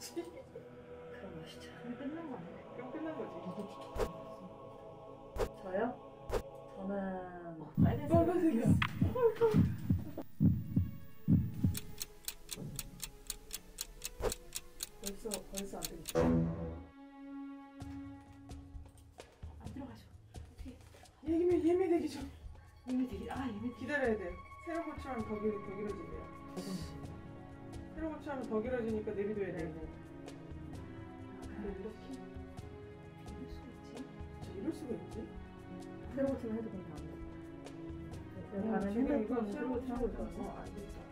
거지. 그럼 맛있죠. 끝난 거 아니야? 그럼 끝난 거지. 누구 티켓 받았어? 저요? 저는 빨간색이야. 벌써 안 되겠다. 안 들어가죠. 어떻게? 예매 되기 전. 예매 되기. 예매 기다려야 돼요. 새로 고추하면 더 길어진대요. 새로 고추하면 더 길어지니까 내비둬야 돼. 근데 이렇게 이럴 수 있지. 이럴 수가 있지? 새로 고치면 해도 그냥 안 돼. 다른 지금 이거 핸드폰 새로 고추하고 있어. 있어. 안 되겠다.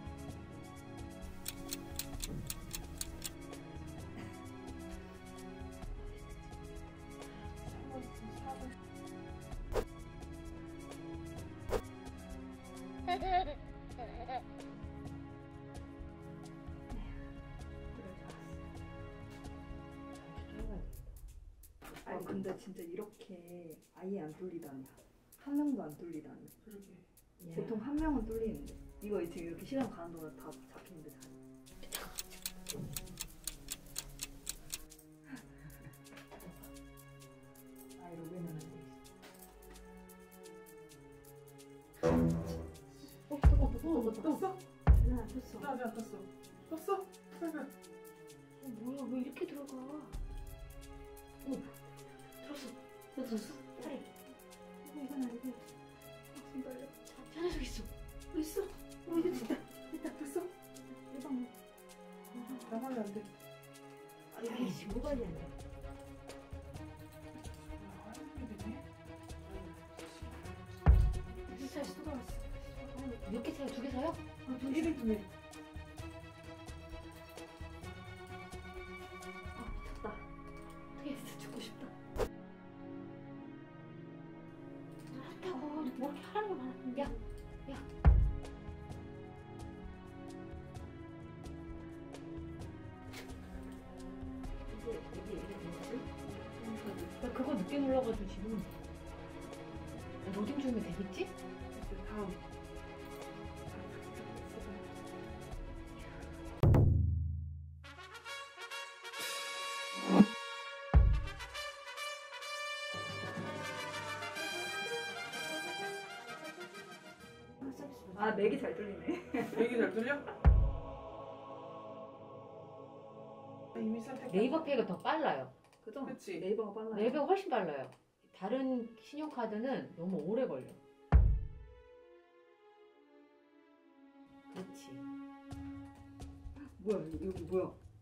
아니 근데 진짜 이렇게 아예 안 뚫리다니. 한 명도 안 뚫리다니. 그러게. 보통 한 명은 뚫리는데 이거 지금 이렇게 시간 가는 동안 다 잡히는데 잘. 로그인은 안 돼 있어. 떴어? 나 떴어. 나 아직 안 떴어. 떴어? 잠깐. 뭐야 왜 이렇게 들어가? 들었어. 빨리. 이건 아니고. 손 떨려. 저 녀석 있어. 있어. 이거 진짜. 됐어? 대박. 나가면 안 돼. 이게 지금 모바일이 안 돼. 다시 또 나왔어. 몇 개 사요? 2개 사요? 1인 2개. 탔다. 어떻게 죽고 싶다. 알았다고. 뭐 이렇게 하는 게 많아. 야. 이게 뭐지? 나 그거 늦게 눌러가지고 지금 로딩 중이면 되겠지? 다음. 맥이 잘 뚫리네. 맥이 잘 뚫려? 이미 선택. 네이버페이가 더 빨라요. 그죠? 그치? 네이버가 빨라요. 네이버가 훨씬 빨라요. 다른 신용카드는 너무 오래 걸려. 그렇지. 뭐야 여기 뭐야?